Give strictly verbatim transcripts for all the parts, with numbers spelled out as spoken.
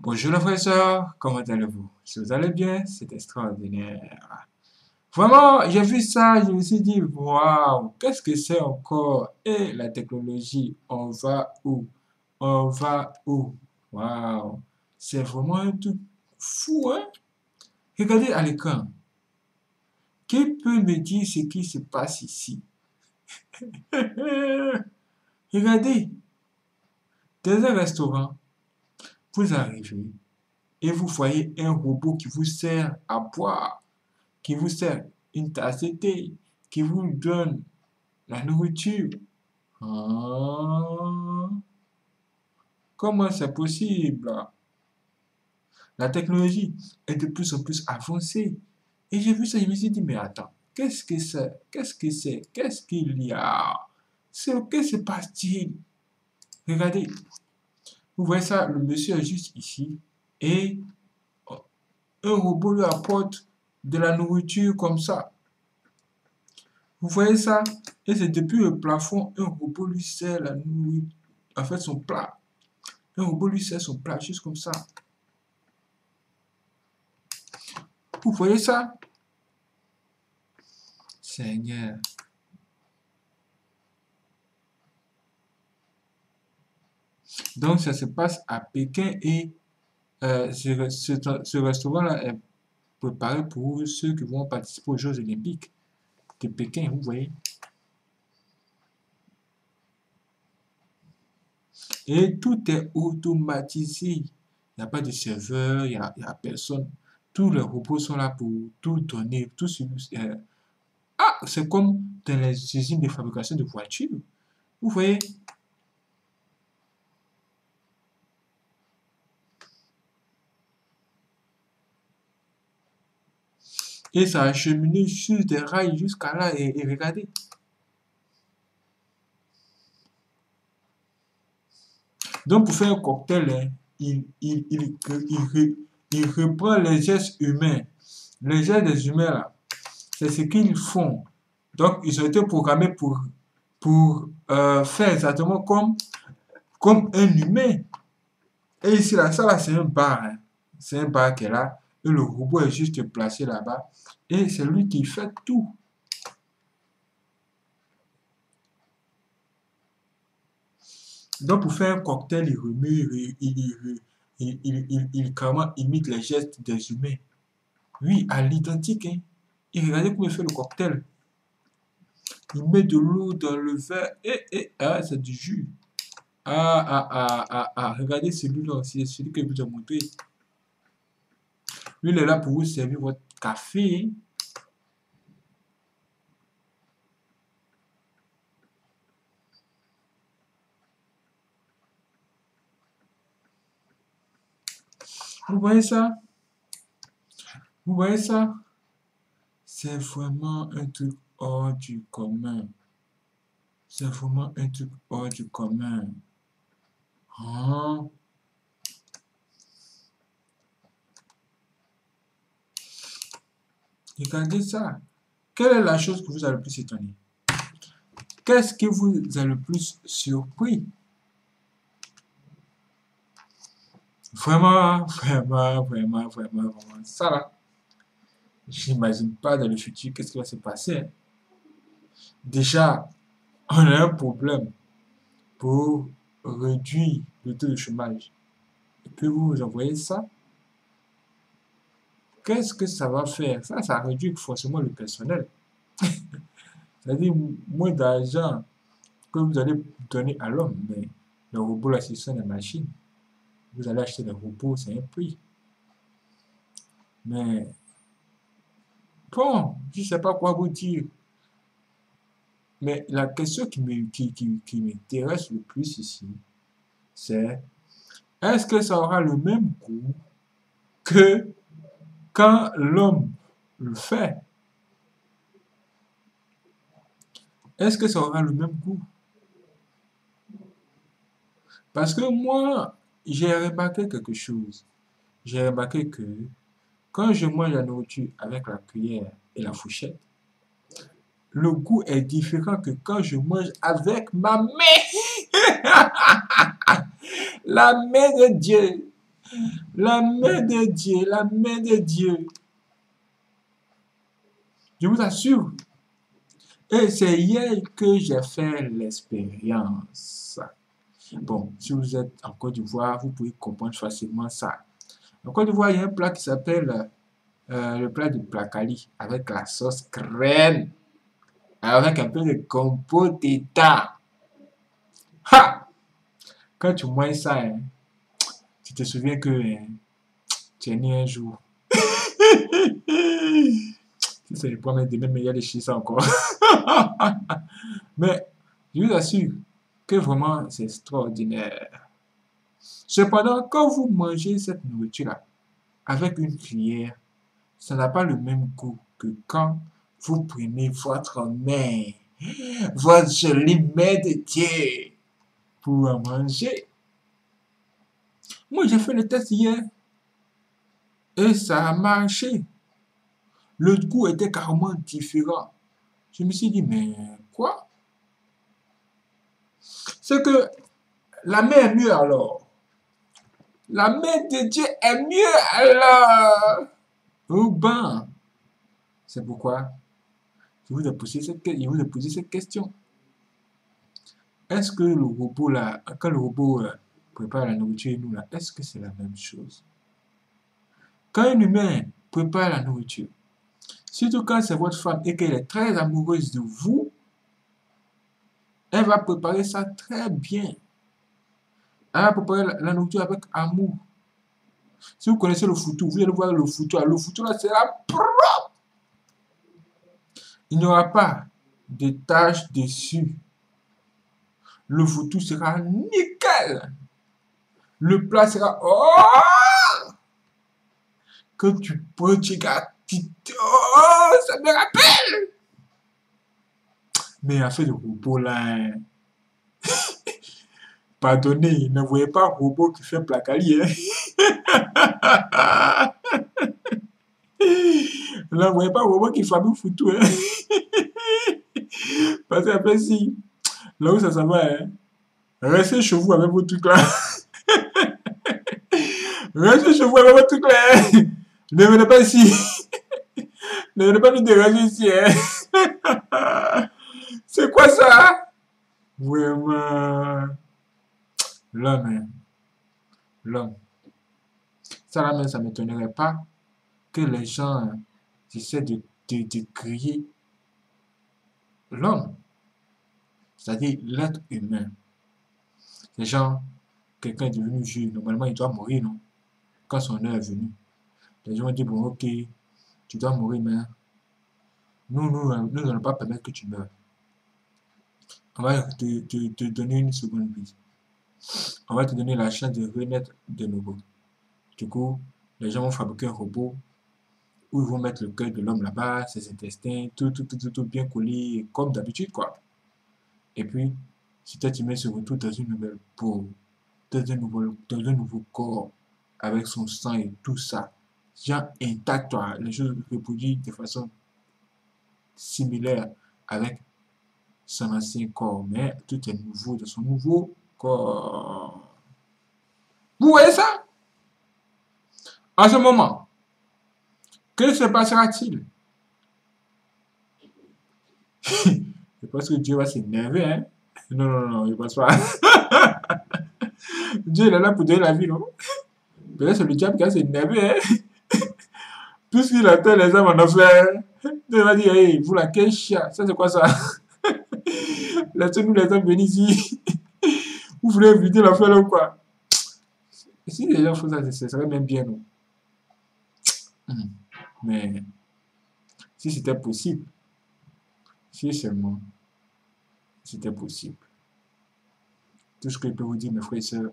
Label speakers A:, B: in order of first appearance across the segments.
A: Bonjour les frères et sœurs, comment allez-vous? Si vous allez bien, c'est extraordinaire. Vraiment, j'ai vu ça, je me suis dit, waouh, qu'est-ce que c'est encore? Et la technologie, on va où? On va où? Waouh, c'est vraiment un truc fou, hein? Regardez à l'écran. Qui peut me dire ce qui se passe ici? Regardez, dans un restaurant, vous arrivez et vous voyez un robot qui vous sert à boire, qui vous sert une tasse de thé, qui vous donne la nourriture. Ah, comment c'est possible? La technologie est de plus en plus avancée. Et j'ai vu ça, je me suis dit, mais attends, qu'est-ce que c'est? Qu'est-ce que c'est? Qu'est-ce qu'il y a? C'est, que se passe-t-il? Regardez, vous voyez ça, le monsieur est juste ici et un robot lui apporte de la nourriture comme ça. Vous voyez ça? Et c'est depuis le plafond, un robot lui sert la nourriture, en fait son plat. Un robot lui sert son plat juste comme ça. Vous voyez ça? Seigneur. Donc ça se passe à Pékin et euh, ce, ce, ce restaurant-là est préparé pour ceux qui vont participer aux Jeux Olympiques de Pékin, vous voyez? Et tout est automatisé. Il n'y a pas de serveur, il n'y a, a, personne. Tous les robots sont là pour tout donner. Tout, euh, ah, c'est comme dans les usines de fabrication de voitures. Vous voyez? Et ça a cheminé sur des rails jusqu'à là. Et, et regardez. Donc, pour faire un cocktail, hein, il, il, il, il, il reprend les gestes humains. Les gestes des humains, là, c'est ce qu'ils font. Donc, ils ont été programmés pour, pour euh, faire exactement comme, comme un humain. Et ici, là, ça, là, c'est un bar. Hein. C'est un bar qui est là. Et le robot est juste placé là-bas. Et c'est lui qui fait tout. Donc, pour faire un cocktail, il remue, il, il, il, il, il, il, il carrément imite les gestes des humains. Oui, à l'identique. Hein. Et regardez comment il fait le cocktail. Il met de l'eau dans le verre. Et, et ah, c'est du jus. Ah, ah, ah, ah, ah. Regardez celui-là, c'est celui que je vous ai montré. Lui, il est là pour vous servir votre café. Vous voyez ça? Vous voyez ça? C'est vraiment un truc hors du commun. C'est vraiment un truc hors du commun. Hein? Regardez ça. Quelle est la chose que vous a le plus étonné? Qu'est-ce qui vous a le plus surpris? Vraiment, vraiment, vraiment, vraiment, vraiment. Ça là, j'imagine pas dans le futur qu'est-ce qui va se passer. Hein. Déjà, on a un problème pour réduire le taux de chômage. Et puis vous vous envoyez ça. Qu'est-ce que ça va faire? Ça, ça réduit forcément le personnel. C'est-à-dire moins d'argent que vous allez donner à l'homme. Mais le robot, là, ce sont des machines. Vous allez acheter des robots, c'est un prix. Mais bon, je ne sais pas quoi vous dire. Mais la question qui me, qui, qui, qui m'intéresse le plus ici, c'est est-ce que ça aura le même goût que quand l'homme le fait? Est-ce que ça aura le même goût? Parce que moi, j'ai remarqué quelque chose. J'ai remarqué que quand je mange la nourriture avec la cuillère et la fourchette, le goût est différent que quand je mange avec ma main. La main de Dieu. La main de Dieu, la main de Dieu. Je vous assure. Et c'est hier que j'ai fait l'expérience. Bon, si vous êtes en Côte d'Ivoire, vous pouvez comprendre facilement ça. En Côte d'Ivoire, il y a un plat qui s'appelle euh, le plat de placali avec la sauce crème, avec un peu de compote d'état. Ha! Quand tu manges ça, hein, tu te souviens que hein, tu es né un jour. Si c'est le premier demain, mais il y a des chiffres encore. Mais je vous assure que vraiment c'est extraordinaire. Cependant, quand vous mangez cette nourriture-là avec une cuillère, ça n'a pas le même goût que quand vous prenez votre main, votre jolie main de Dieu, pour en manger. Moi, j'ai fait le test hier et ça a marché. Le goût était carrément différent. Je me suis dit, mais quoi? C'est que la main est mieux alors. La main de Dieu est mieux alors. Oh ben, c'est pourquoi je vous ai posé cette, je vous ai posé cette question. Est-ce que le robot là, quand le robot euh, prépare la nourriture et nous là, est-ce que c'est la même chose? Quand un humain prépare la nourriture, surtout quand c'est votre femme et qu'elle est très amoureuse de vous, elle va préparer ça très bien. Elle va préparer la, la nourriture avec amour. Si vous connaissez le foutou, vous allez voir le foutou. Le foutou là sera propre. Il n'y aura pas de taches dessus. Le foutu sera nickel. Le plat sera... Oh! Que tu peux, tu regardes, tu... Oh! Ça me rappelle! Mais affaire de robot là... Hein. Pardonnez, ne voyez pas robot qui fait placali. Hein. Ne voyez pas robot qui fabrique foutu. Hein. Parce qu'après si... Là où ça s'en va, hein. Restez chez vous avec vos trucs là. Restez chez vous avec vos trucs là. Ne venez pas ici. Ne venez pas nous déranger ici. Hein. C'est quoi ça? Vraiment. L'homme, hein. L'homme. Ça là même, ça ne m'étonnerait pas que les gens hein, essaient de, de, de créer l'homme. C'est-à-dire l'être humain. Les gens, quelqu'un est devenu juif, normalement il doit mourir, non? Quand son heure est venue. Les gens disent, bon, ok, tu dois mourir, mais nous, nous, nous n'allons pas permettre que tu meurs. On va te, te, te donner une seconde vie. On va te donner la chance de renaître de nouveau. Du coup, les gens vont fabriquer un robot où ils vont mettre le cœur de l'homme là-bas, ses intestins, tout, tout, tout, tout, tout bien collé, comme d'habitude, quoi. Et puis, cet être humain se retrouve dans une nouvelle peau, dans un nouveau, dans un nouveau corps, avec son sang et tout ça. Genre intact, toi. Les choses se reproduisent de façon similaire avec son ancien corps, mais tout est nouveau de son nouveau corps. Vous voyez ça? En ce moment, que se passera-t-il? Je pense que Dieu va s'énerver, hein? Non, non, non, je pense pas. Dieu il est là pour donner la vie, non? Peut-être c'est le diable qui va s'énerver, hein? Puisqu'il attend les hommes en enfer, Dieu va dire, hey, vous la quelle chia, ça c'est quoi ça? Laissez-nous les hommes venir ici. Vous voulez éviter l'enfer là ou quoi? Si les gens font ça, ce serait même bien, non? Mais si c'était possible, si seulement c'était possible. Tout ce que je peux vous dire, mes frères et sœurs,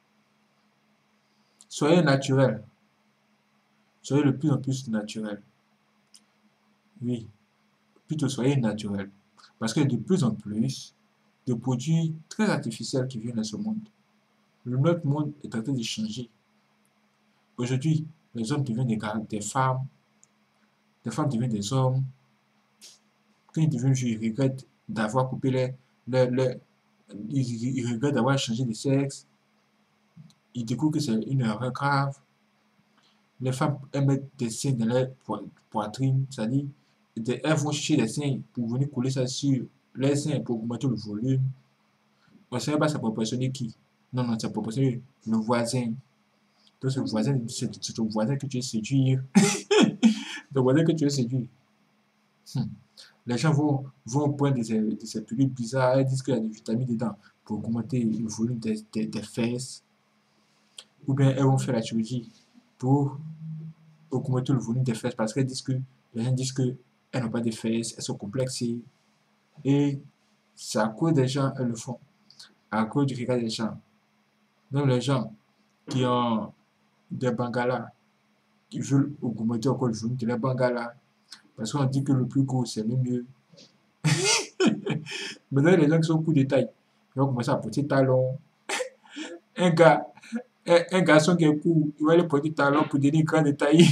A: soyez naturels. Soyez de plus en plus naturels. Oui, plutôt soyez naturels. Parce que de plus en plus de produits très artificiels qui viennent dans ce monde. Notre monde est en train de changer. Aujourd'hui, les hommes deviennent des, des femmes, les femmes deviennent des hommes. Quand ils deviennent vieux, ils regrettent d'avoir coupé les, les, les ils, ils regrettent d'avoir changé de sexe. ils découvrent que c'est une erreur grave. Les femmes, elles mettent des seins dans leur poitrine, c'est-à-dire, elles vont chercher des seins pour venir couler ça sur les seins pour augmenter le volume. On ne sait pas ça proportionner qui. Non, non, ça proportionner le voisin. Donc, c'est le voisin, c'est ton voisin que tu veux séduire. Le voisin que tu veux séduire. Hmm. Les gens vont, vont prendre des, des pilules bizarres, ils disent qu'il y a des vitamines dedans pour augmenter le volume des, des, des fesses. Ou bien elles vont faire la chirurgie pour augmenter le volume des fesses parce qu'elles disent que les gens disent qu'elles n'ont pas de fesses, elles sont complexées. Et c'est à cause des gens, elles le font. À cause du regard des gens. Donc les gens qui ont des bangalas, qui veulent augmenter encore le volume de leurs bangalas, parce qu'on dit que le plus gros c'est le mieux. Maintenant les gens qui sont au coup de taille, ils vont commencer à porter talons. Un gars, un, un garçon qui est court, il va aller porter talons pour donner grand de taille.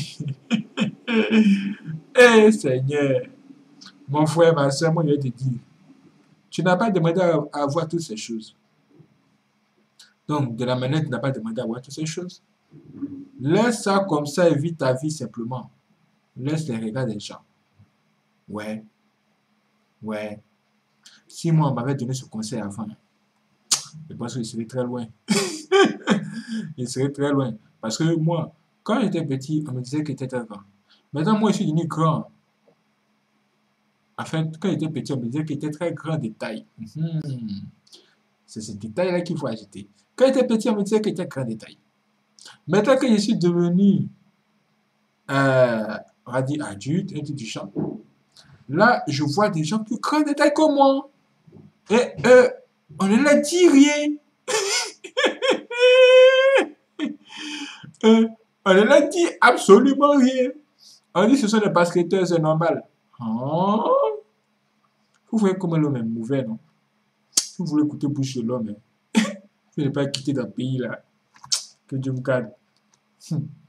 A: Eh Seigneur, mon frère, ma soeur, moi je vais te dire, tu n'as pas demandé à, à avoir toutes ces choses. Donc, de la manière, tu n'as pas demandé à avoir toutes ces choses. Laisse ça comme ça et vis ta vie simplement. Laisse les regards des gens. Ouais, ouais. Si moi, on m'avait donné ce conseil avant, je pense qu'il serait très loin. Il serait très loin. Parce que moi, quand j'étais petit, on me disait qu'il était très grand. Maintenant, moi, je suis devenu grand. Enfin, quand j'étais petit, on me disait qu'il était très grand de taille. Mm-hmm. C'est ce détail-là qu'il faut ajouter. Quand j'étais petit, on me disait qu'il était grand de taille. Maintenant que je suis devenu, euh, on va dire adulte, un truc du genre, là, je vois des gens plus grands de taille que moi. Et euh, on ne leur dit rien. euh, on ne leur dit absolument rien. On dit que ce sont des basketteurs, c'est normal. Oh. Vous voyez comment l'homme est mauvais, non? Si vous voulez écouter bouche de l'homme, hein, vous n'allez pas quitter dans le pays là. Que Dieu me garde.